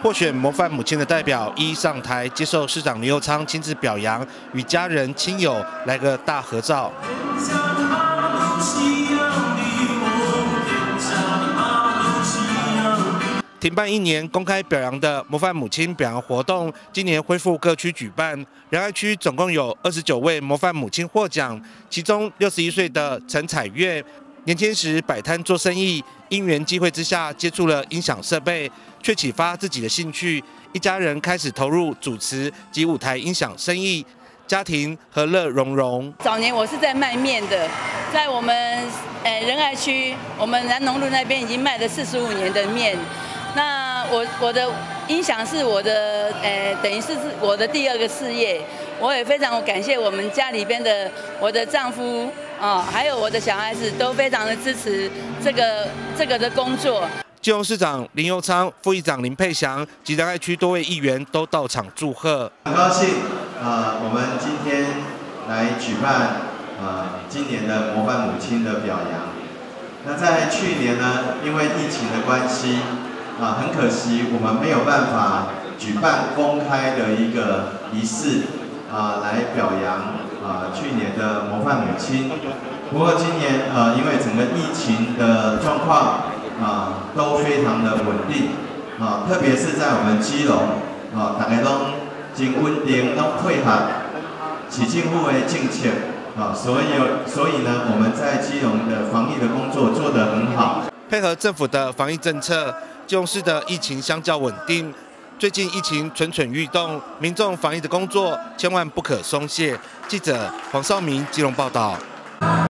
获选模范母亲的代表一一上台，接受市长林右昌亲自表扬，与家人亲友来个大合照。停办1年公开表扬的模范母亲表扬活动，今年恢复各区举办。仁爱区总共有29位模范母亲获奖，其中61岁的陈彩月，年轻时摆摊做生意，因缘际会之下接触了音响设备，却启发自己的兴趣，一家人开始投入主持及舞台音响生意，家庭和乐融融。 早年我是在卖面的，在我们仁爱区，我们南农路那边已经卖了45年的面。那我的音响是我的等于是我的第2个事业，我也非常感谢我们家里边的我的丈夫还有我的小孩子都非常的支持这个的工作。 基隆市长林右昌、副议长林佩祥及仁爱区多位议员都到场祝贺。 很高兴我们今天来举办今年的模范母亲的表扬。那在去年呢，因为疫情的关系。很可惜，我们没有办法举办公开的一个仪式来表扬去年的模范母亲。不过今年因为整个疫情的状况都非常的稳定特别是在我们基隆大家都真稳定，都配合市政府的政策所以呢，我们在基隆的防疫的工作做得很好， 配合政府的防疫政策。基隆市的疫情相较稳定，最近疫情蠢蠢欲动，民众防疫的工作千万不可松懈。记者黄少明基隆报道。